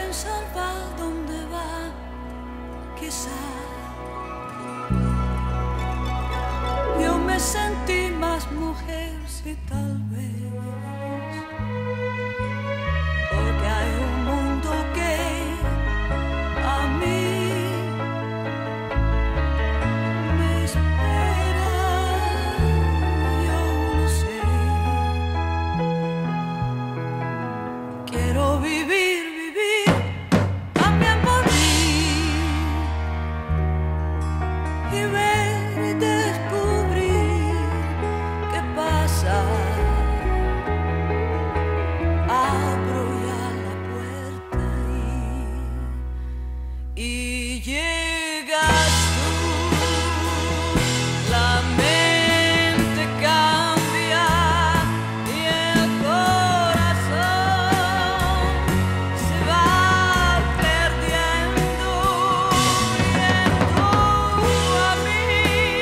quién sabe dónde va, quizá. Yo me sentí más mujer, sí, tal vez, porque hay un mundo que a mí me espera. Yo lo sé. Quiero vivir, vivir también por mí y ver y descubrir qué pasa. Abro ya la puerta y llegas tú. La mente cambia y el corazón se va perdiendo. Yendo a mí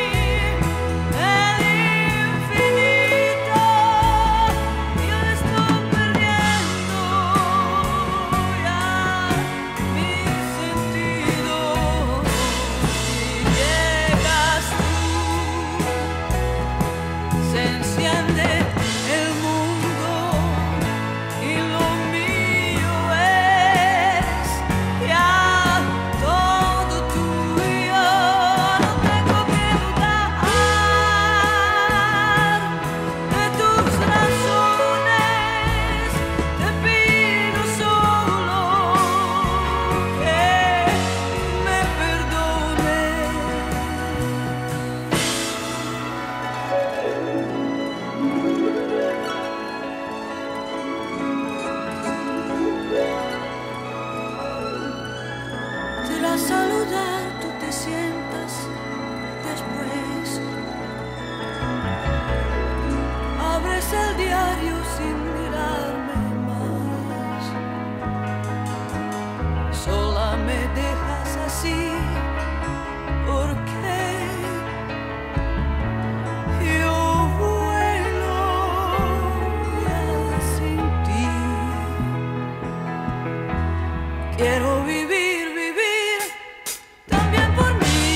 el infinito, yo estoy perdiendo ya mi sentido. Y llegas tú, se enciende el mundo y lo mío es ya todo tuyo. No tengo que dudar de tus razones, te pido solo que me perdones. Tras saludar tú te sientas después, abres el diario sin mirarme más, sola me dejas así porque yo vuelo ya sin ti. Quiero vivir, vivir también por mí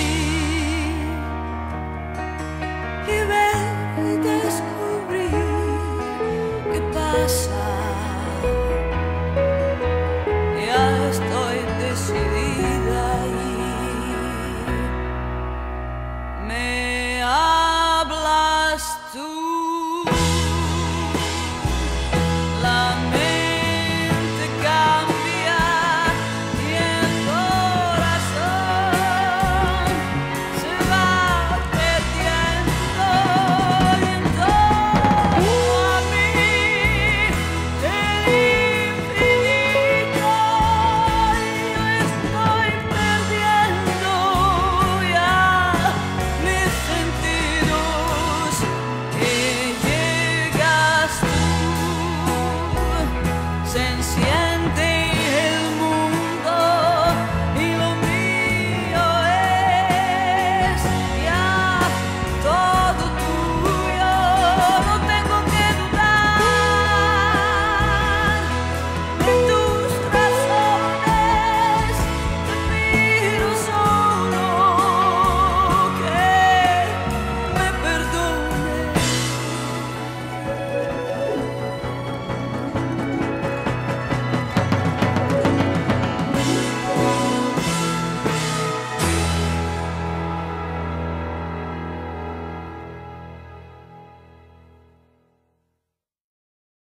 y ver y descubrir qué pasa.